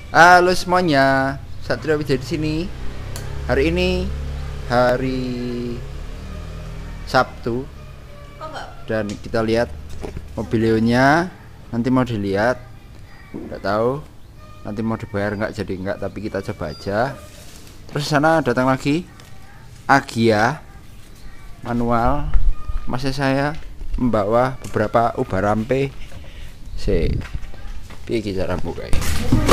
Halo semuanya, Satria Wijaya di sini. Hari ini hari Sabtu dan kita lihat mobilnya. Nanti mau dilihat, nggak tahu nanti mau dibayar nggak, jadi nggak, tapi kita coba aja. Terus sana datang lagi Agia manual, masih saya membawa beberapa ubah rampe. Piye cara buka ini?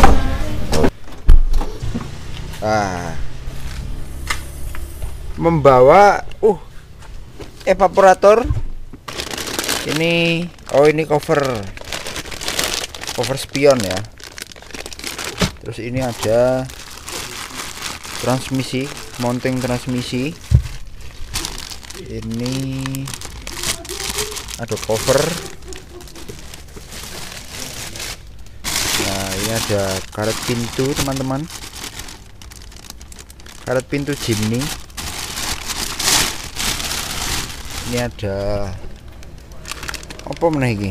Membawa evaporator ini. Ini cover spion ya. Terus ini ada transmisi, mounting transmisi. Ini ada cover. Nah, ini ada karet pintu, teman-teman. Karet pintu Jimny. Ini ada apa meneh iki?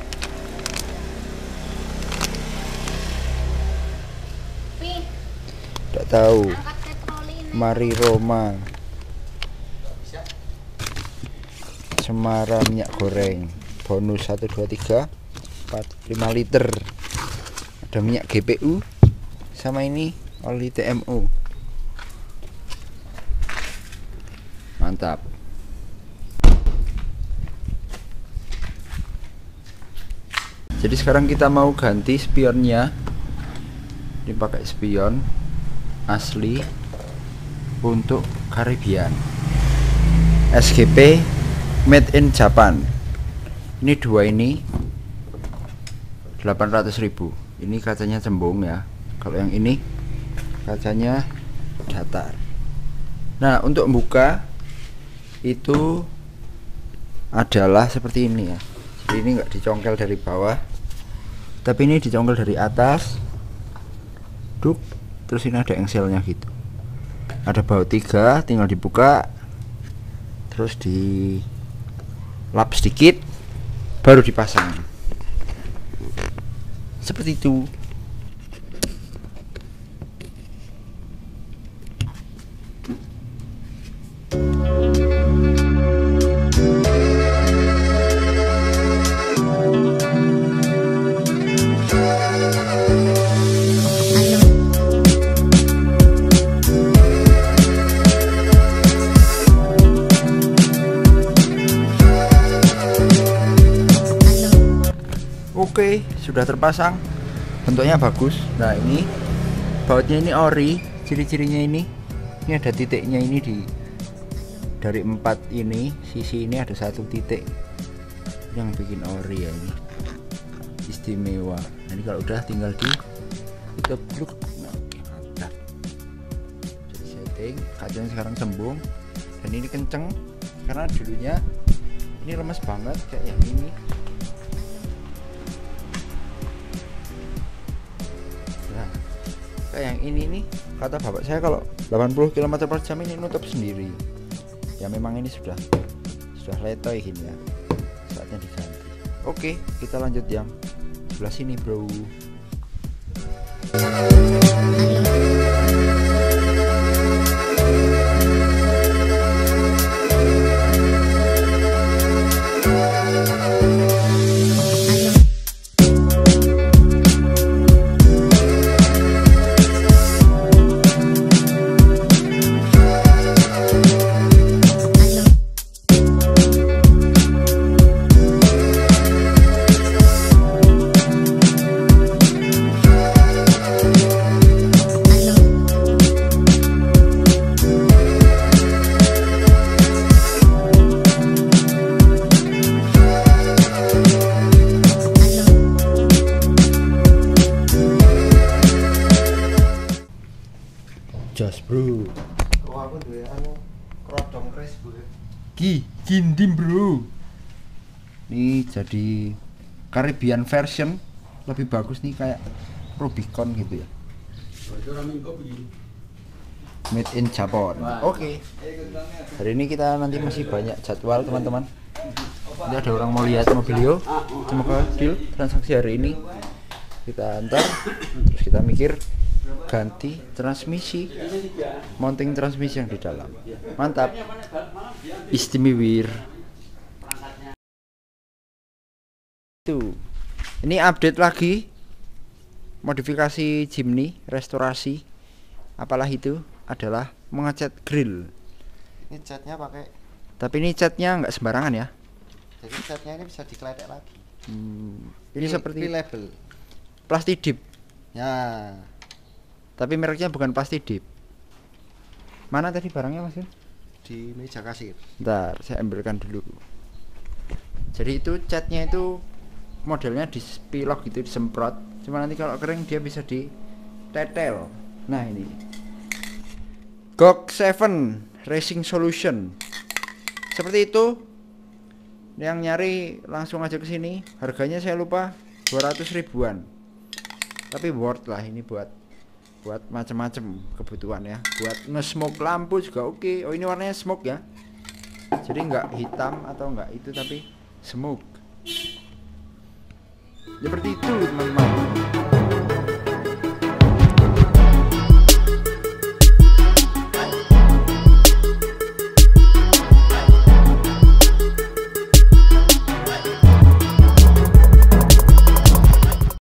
Tidak tahu. Mari Roma. Semara minyak goreng. Bonus 1 2 3 4 5 liter. Ada minyak GPU sama ini oli TMO. Mantap. Jadi sekarang kita mau ganti spionnya. Ini pakai spion asli untuk Caribbean, SGP made in Japan. Ini dua, ini 800.000. Ini kacanya cembung ya. Kalau yang ini kacanya datar. Nah, untuk membuka itu adalah seperti ini ya. Jadi ini enggak dicongkel dari bawah, tapi ini dicongkel dari atas. Duk, terus ini ada engselnya gitu. Ada baut 3, tinggal dibuka, terus di lap sedikit, baru dipasang. Seperti itu. Oke, sudah terpasang. Bentuknya bagus. Nah, ini bautnya ini ori. Ciri-cirinya ini ada titiknya ini dari 4 ini sisi ini ada 1 titik yang bikin ori ya, ini istimewa. Nah, ini kalau udah tinggal kita plug. Nah, mantap. Jadi setting, kacanya sekarang cembung dan ini kenceng karena dulunya ini lemes banget kayak yang ini. Kayak yang ini nih, kata bapak saya kalau 80 km/jam ini nutup sendiri. Ya memang ini sudah letoy gini ya. Saatnya diganti. Oke, kita lanjut yang sebelah sini, bro. Jos, bro. Aku duwe kerodong kris, bro. Gindim, bro. Ini jadi Caribbean version, lebih bagus nih, kayak Rubicon gitu ya. Made in Japan. Oke. Hari ini kita nanti masih banyak jadwal, teman-teman. Ini ada orang mau lihat mobilio. Semoga deal transaksi hari ini kita antar, terus kita mikir ganti transmisi, mounting transmisi yang di dalam. Mantap, istimewir. Itu ini update lagi, modifikasi Jimny, restorasi. Apalah itu, adalah mengecat grill. Ini catnya pakai, Tapi ini catnya nggak sembarangan ya. jadi catnya ini bisa dikledek lagi. Ini seperti label. Plastidip, Ya, tapi mereknya bukan Plastidip. Mana tadi barangnya Mas? di meja kasir. Bentar, saya ambilkan dulu. Jadi itu catnya itu modelnya dispilok gitu, disemprot. Cuma nanti kalau kering dia bisa ditetel. Nah ini GOG 7 Racing Solution. Seperti itu. Yang nyari langsung aja ke sini. Harganya saya lupa, 200 ribuan. Tapi worth lah ini buat macam-macam kebutuhan ya. Buat nge-smoke lampu juga oke. Oh ini warnanya smoke ya. Jadi nggak hitam atau nggak itu, tapi smoke. Seperti itu teman-teman.